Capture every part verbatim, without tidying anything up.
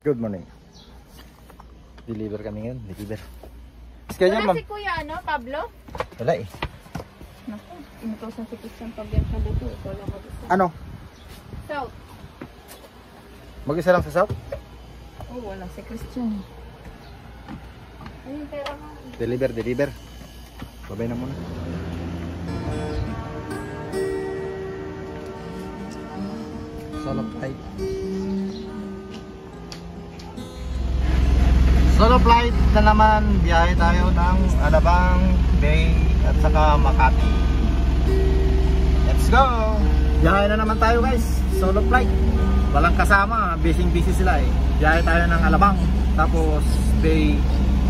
Good morning. Deliver kami ngayon, deliver. Schedule, Wala ma'am. si Kuya, ano, Pablo? Wala eh. Naku, inutos na si Christian Pablo sa buto. Ikaw lang mag-isa. Ano? South. Mag-isa lang sa South? Oh, wala si Christian. Ayun, pera mo. Deliver, deliver. Babay na muna. Solo flight. Solo flight na naman. Biyahe tayo ng Alabang Bay at saka Makati. Let's go! Biyahe na naman tayo guys. Solo flight. Walang kasama. Busy busy sila eh. Biyahe tayo ng Alabang. Tapos Bay,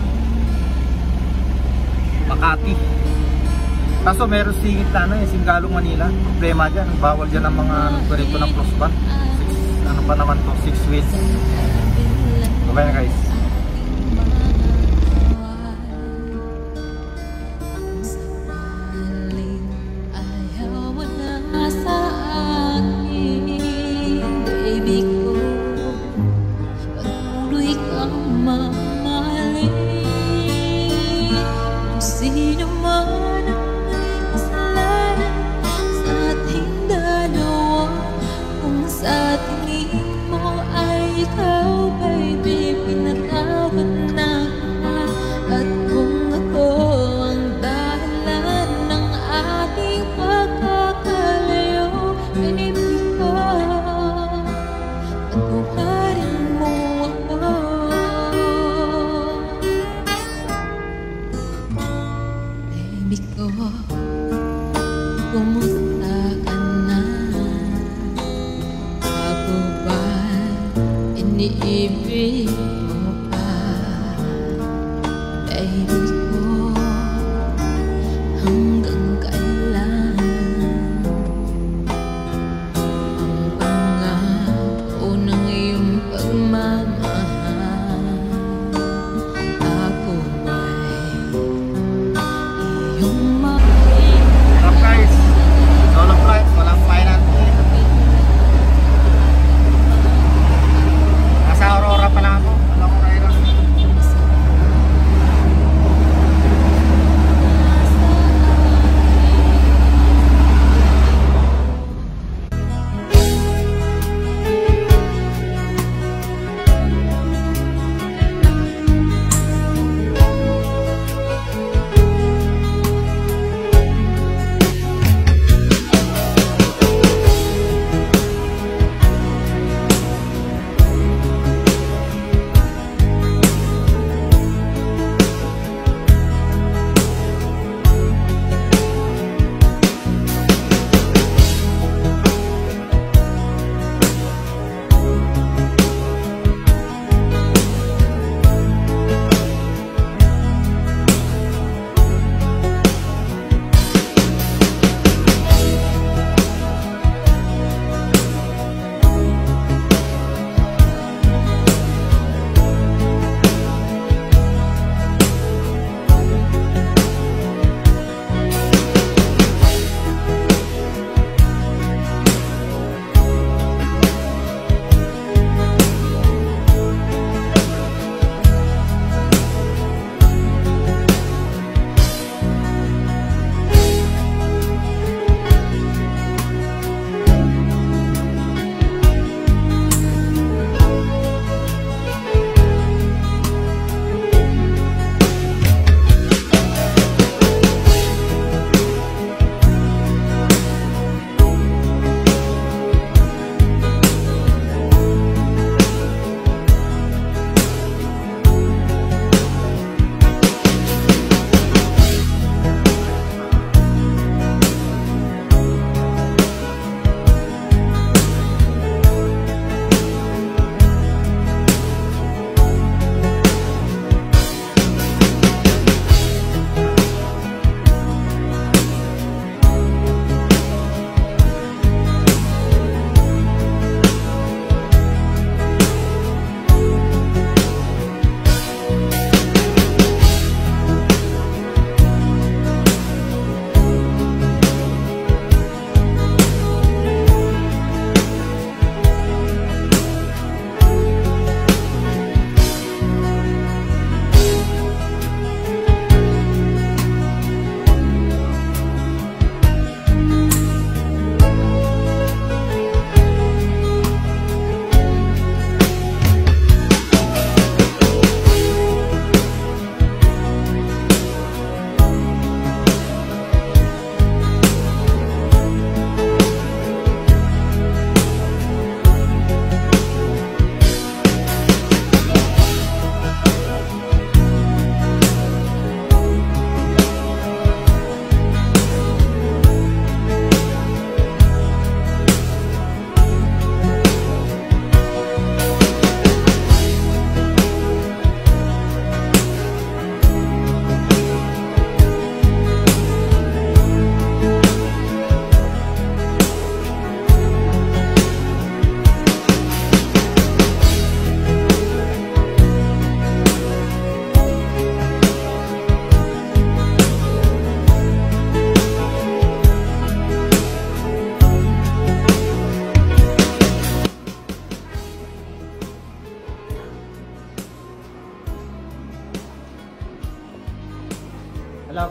Makati. Kaso meron singit na ano eh, Singalong Manila. Problema dyan, bawal dyan ang mga nagparito ng plus ba. Six, ano pa naman to, six wheels. Bye na guys. Iniibig mo pa, baby ko, hanggang kailan ang pangako ng iyong pagmamahal? Ako ba'y iyong mahal? Up guys, solo flight, walang finance. Nasa Aurora pa lang ako. Ano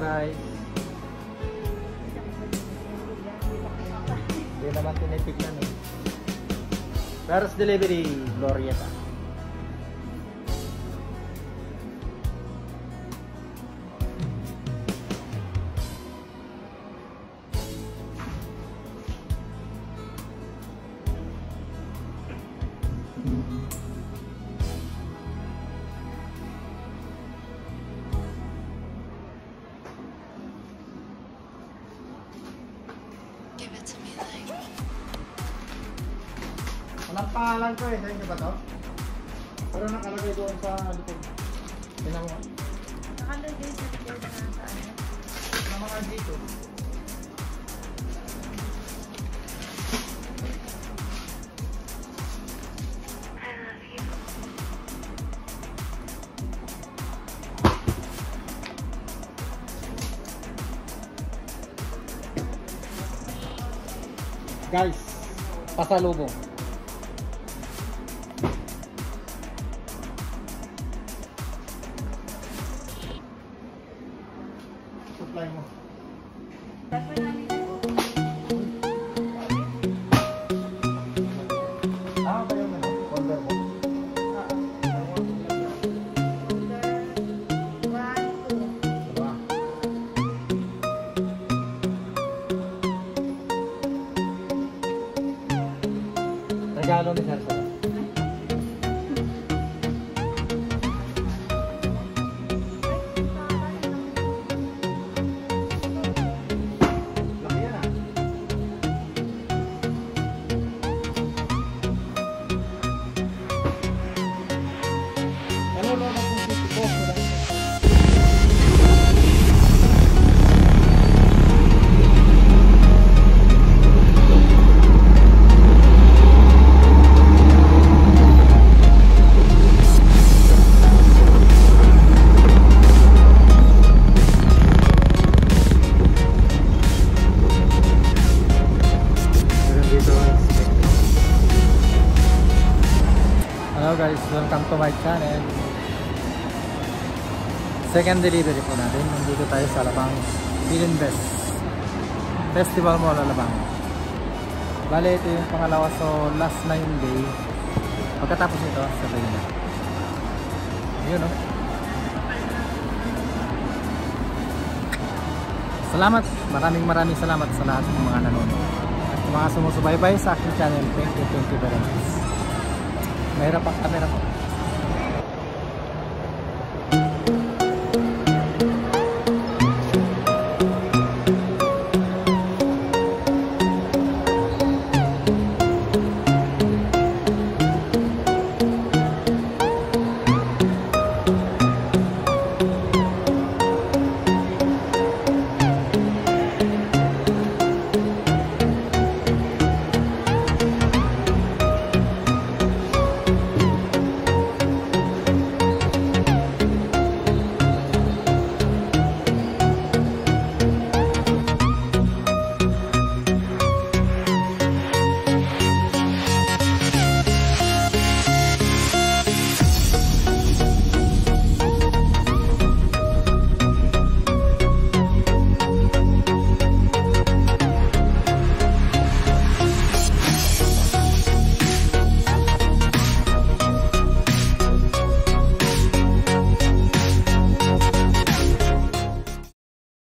guys. Hindi naman tinitignan eh. First delivery, Glorieta. Walang pangalan ko eh, sa inyo ba to? Pero nakalagay doon sa likod. Tingnan mo. Nakalagay sa likod na sa ano? Ano mga dito? Guys, pasalubong. Supply mo. Dapat namin ito. Ah, ba yung ano? Order mo? Diba? Regalo ni Sir Sir. Laki yan ah. Ano na lang kung dito ko? Hello guys, welcome to my channel. Second delivery po natin. Nandito tayo sa Alabang Philinvest Festival Mall, Alabang. Bale, ito yung pangalawa, so last na yung day. Pagkatapos ito, sabihin na. Ayun o. Salamat, maraming maraming salamat sa lahat ng mga nanonood at mga sumusubaybay sa aking channel. Thank you, thank you very much. Mahirap ang camera ko.